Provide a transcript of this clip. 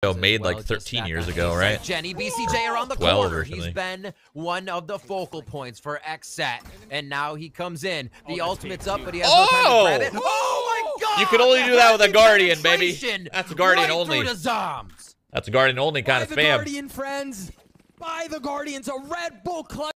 made like 13 years ago, right? Jenny Bcj around the 12 corner. originally. He's been one of the focal points for Xset, and now he comes in. The ultimate's up, but he has no time to grab it. Oh my God! You can only do that with a Guardian, baby. That's a Guardian right only. Through the Zoms. That's a Guardian only kind of Buy spam. the Guardian, friends. Buy the Guardians. A Red Bull clutch.